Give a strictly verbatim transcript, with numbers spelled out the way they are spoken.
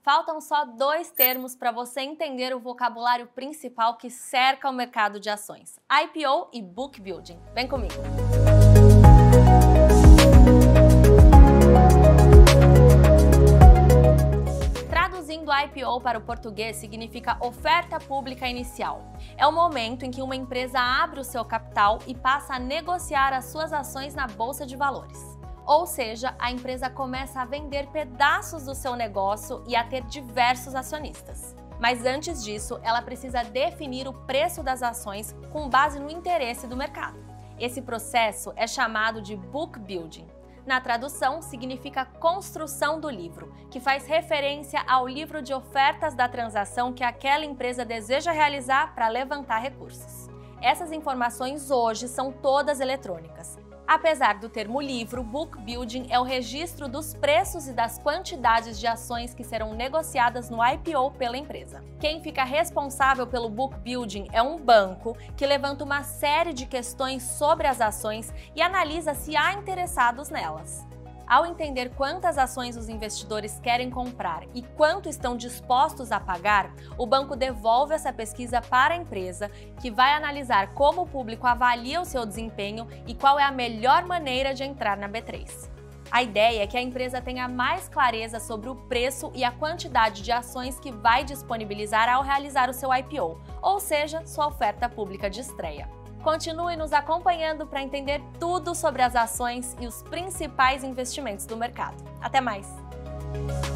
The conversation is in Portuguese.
Faltam só dois termos para você entender o vocabulário principal que cerca o mercado de ações: I P O e Book Building. Vem comigo! Traduzindo I P O para o português significa oferta pública inicial. É o momento em que uma empresa abre o seu capital e passa a negociar as suas ações na bolsa de valores. Ou seja, a empresa começa a vender pedaços do seu negócio e a ter diversos acionistas. Mas antes disso, ela precisa definir o preço das ações com base no interesse do mercado. Esse processo é chamado de Book Building. Na tradução, significa construção do livro, que faz referência ao livro de ofertas da transação que aquela empresa deseja realizar para levantar recursos. Essas informações hoje são todas eletrônicas. Apesar do termo livro, Book Building é o registro dos preços e das quantidades de ações que serão negociadas no I P O pela empresa. Quem fica responsável pelo Book Building é um banco que levanta uma série de questões sobre as ações e analisa se há interessados nelas. Ao entender quantas ações os investidores querem comprar e quanto estão dispostos a pagar, o banco devolve essa pesquisa para a empresa, que vai analisar como o público avalia o seu desempenho e qual é a melhor maneira de entrar na B três. A ideia é que a empresa tenha mais clareza sobre o preço e a quantidade de ações que vai disponibilizar ao realizar o seu I P O, ou seja, sua oferta pública de estreia. Continue nos acompanhando para entender tudo sobre as ações e os principais investimentos do mercado. Até mais!